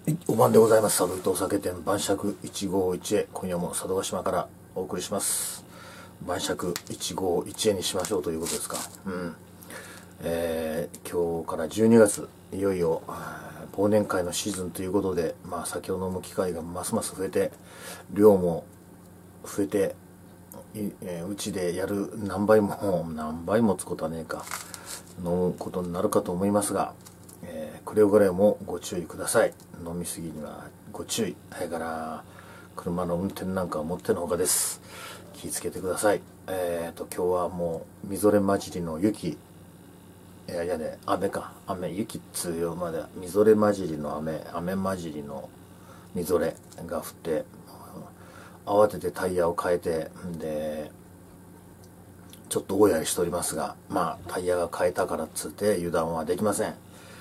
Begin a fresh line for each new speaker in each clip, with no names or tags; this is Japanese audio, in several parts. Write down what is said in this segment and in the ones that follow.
はい、お晩でございます。佐渡伊藤酒店晩酌151へ、今夜も佐渡島からお送りします。晩酌151へにしましょうということですか。今日から12月、いよいよ忘年会のシーズンということで、酒を飲む機会がますます増えて、量も増えて、うちでやる何倍もつことはねえか、飲むことになるかと思いますが、くれぐれもご注意ください。飲みすぎにはご注意。それから車の運転なんかはもってのほかです。気をつけてください。今日はもうみぞれ混じりの雪、雨、雪っつうよまでみぞれ混じりの雨混じりのみぞれが降って、慌ててタイヤを変えて、でちょっと大やりしておりますが、タイヤが変えたからっつって油断はできません。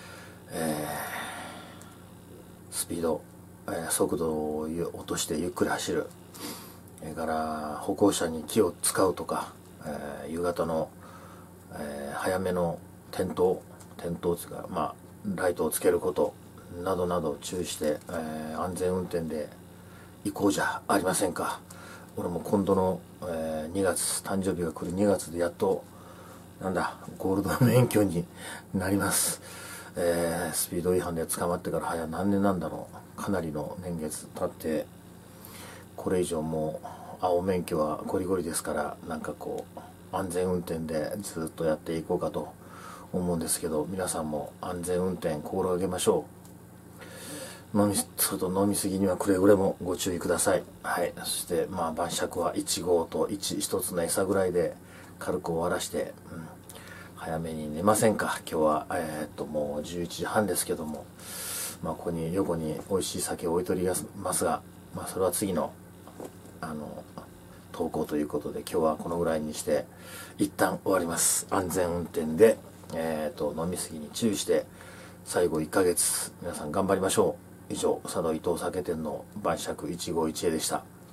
スピード、速度を落としてゆっくり走る。それから歩行者に気を使うとか、夕方の、早めの点灯というか、ライトをつけることなどなど注意して、安全運転で行こうじゃありませんか。俺も今度の、2月誕生日が来る2月でやっとゴールド免許になります。スピード違反で捕まってから何年なんだろう。かなりの年月経って、これ以上もう青免許はゴリゴリですから、安全運転でずっとやっていこうかと思うんですけど、皆さんも安全運転心がけましょう。飲みすぎにはくれぐれもご注意ください。はい。そして晩酌は1合と1つの餌ぐらいで軽く終わらして、早めに寝ませんか。今日はもう11時半ですけども、ここに横に美味しい酒を置いておりますが、それは次の投稿ということで、今日はこのぐらいにして一旦終わります。安全運転で飲み過ぎに注意して、最後1ヶ月皆さん頑張りましょう。以上、佐渡伊藤酒店の晩酌151へでした。